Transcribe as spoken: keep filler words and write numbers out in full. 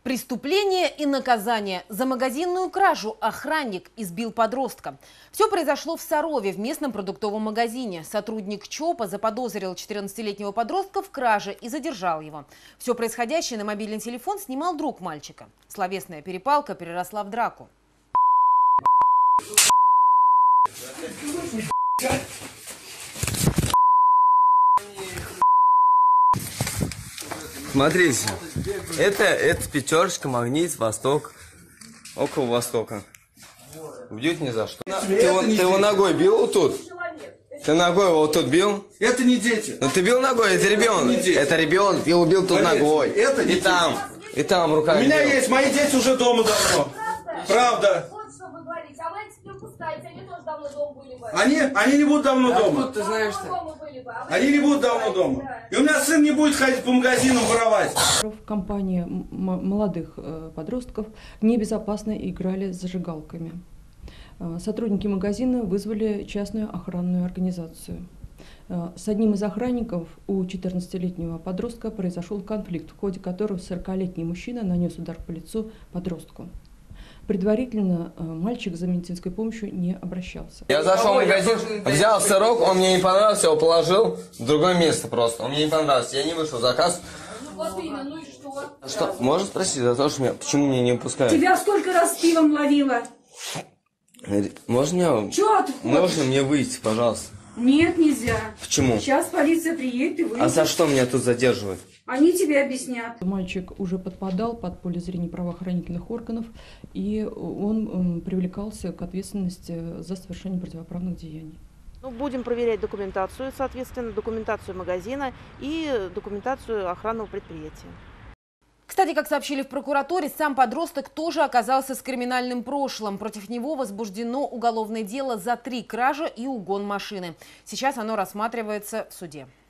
Преступление и наказание. За магазинную кражу охранник избил подростка. Все произошло в Сарове, в местном продуктовом магазине. Сотрудник ЧОПа заподозрил четырнадцатилетнего подростка в краже и задержал его. Все происходящее на мобильный телефон снимал друг мальчика. Словесная перепалка переросла в драку. Смотрите, это, это пятерочка, магнит, восток, около востока. Бьют ни за что. Ты, его, ты его ногой бил вот тут? Ты ногой его вот тут бил? Это не дети. Ну ты бил ногой, это ребенок. Это, это ребенок, бил, убил тут Поверьте, ногой. Это и там, дети. И там руками. У меня бил. есть, мои дети уже дома давно. Правда. Они, они не будут давно а дома. Ты знаешь, они не будут давно дома. И у меня сын не будет ходить по магазинам воровать. Компания молодых подростков небезопасно играли с зажигалками. Сотрудники магазина вызвали частную охранную организацию. С одним из охранников у четырнадцатилетнего подростка произошел конфликт, в ходе которого сорокалетний мужчина нанес удар по лицу подростку. Предварительно мальчик за медицинской помощью не обращался. Я зашел в магазин, взял сырок, он мне не понравился, его положил в другое место просто. Он мне не понравился, я не вышел заказ. Вот именно, ну и что? Что? Можно спросить, за то, что меня, почему меня не пускают? Тебя сколько раз пивом ловила? Можно, Чё ты можно мне выйти, пожалуйста? Нет, нельзя. Почему? Сейчас полиция приедет и выйдет. А за что меня тут задерживают? Они тебе объяснят. Мальчик уже подпадал под поле зрения правоохранительных органов, и он привлекался к ответственности за совершение противоправных деяний. Ну, будем проверять документацию, соответственно, документацию магазина и документацию охранного предприятия. Кстати, как сообщили в прокуратуре, сам подросток тоже оказался с криминальным прошлым. Против него возбуждено уголовное дело за три кражи и угон машины. Сейчас оно рассматривается в суде.